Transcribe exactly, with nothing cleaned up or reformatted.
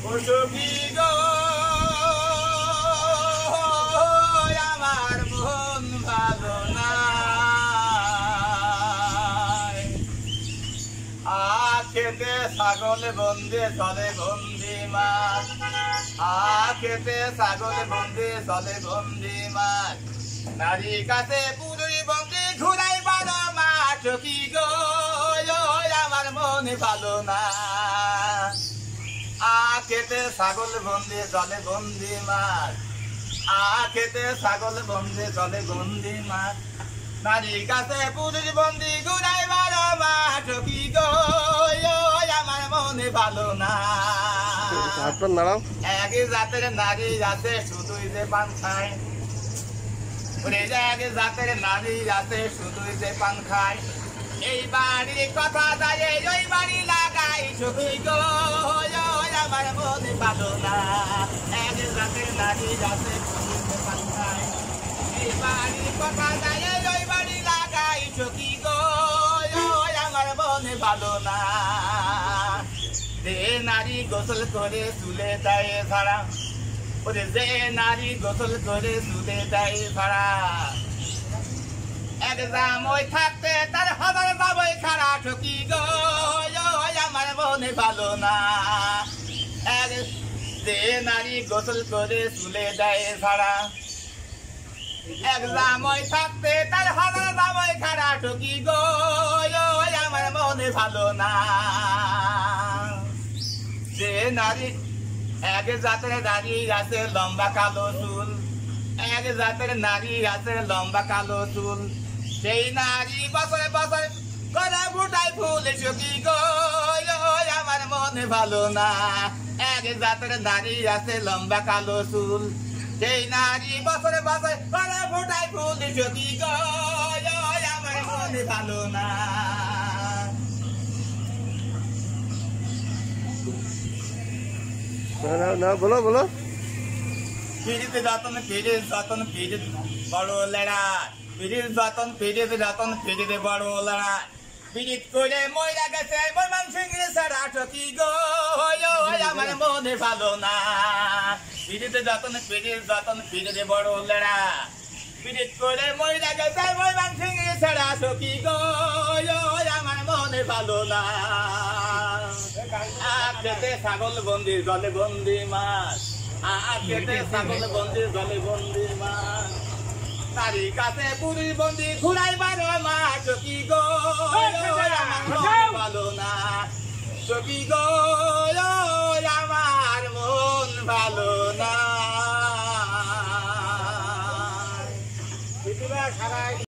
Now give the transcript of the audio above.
ও সখী গো আমার মন ভালো না আখেতে ছাগল বন্দে চলে বন্দি মাছ আখেতে ছাগল বন্দে চলে বন্দি মাছ নারী কাছে পুরুষ বন্দি ঘুরাই বারো মাছ সখী গো আমার মনে ভালো না আখেতে ছাগল বন্দে চলে বন্দি মাছ আখেতে ছাগল বন্দে চলে বন্দি মাছ নারী কাছে পুরুষ বন্দি ঘুরাই বারো মাছ সখী গো আমার মনে ভালো না এক জাতের নারী আছে শুধুই যে পান খায় এক জাতের নারী আছে শুধুই যে পান খায় এই বাড়ির কথা যায় ওই বাড়ি লাগাই সখী গো আমার মনে ভালো না এক জাতের নারী আছে শুধুই যে পান খায় এই বাড়ির কথা যায় ওই বাড়ি লাগাই সখী গো আমার মনে ভালো না যে নারী গোসল করে তুলে দেয় ছাড়া ওরে যে নারী গোসল করে তুলে দেয় ছাড়া এক জামই থাকতে তার হাজার জামই খারা সখী গো আমার মনে ভালো না এক যে নারী গোসল করে তুলে দেয় ছাড়া এক জামই থাকতে তার হাজার জামই খারা সখী গো আমার মনে ভালো না যে নারী এক জাতের নারী আছে লম্বা কালো চুল এক জাতের নারী আছে লম্বা কালো চুল সেই নারী বছরে বছরে করে ফুটাই ফুল সখী গো আমার মনে ভালো না এক জাতের নারী আছে লম্বা কালো চুল সেই নারী বছরে বছরে করে ফুটাই ফুল সখী গো আমার মনে ভালো না না না বলো বলো পিড়িতে যতন পিড়ি যতন পিড়ি বড় লেড়া পিড়ির যতন পিড়িতে যতন পিড়িতে বড় লেড়া পিড়িত করে মইরা গেছে মরমান সিংহে ছাড়া সখী গো আমার মনে ভালো না পিড়িতে যতন পিড়ির যতন পিড়িতে বড় লেড়া পিড়িত করে মইরা গেছে মরমান সিংহে ছাড়া সখী গো আমার মনে ভালো না আখেতে ছাগল বন্দি জলে বন্দি মাছ আখেতে ছাগল বন্দি জলে বন্দি মাছ নারী কাছে পুরুষ বন্দি ঘুরাই বারো মাছ সখী গো ভালো না সখী গো আমার মন ভালো না।